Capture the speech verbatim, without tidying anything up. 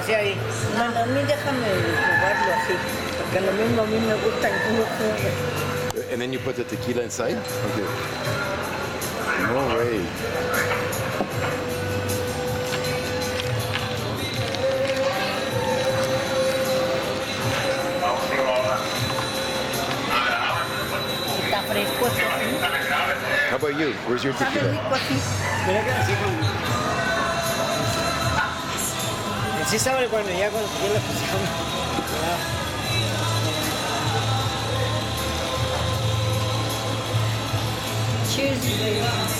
así ahí. Bueno, a mí déjame probarlo así, porque lo mismo a mí me gusta el jugo. And then you put the tequila inside? Okay. No way. Está fresco esto. How about you? Where's your Sabe tequila? rico así. Mira que así con... Sí sabe cuando ya con ya le pusieron. Cheers, baby.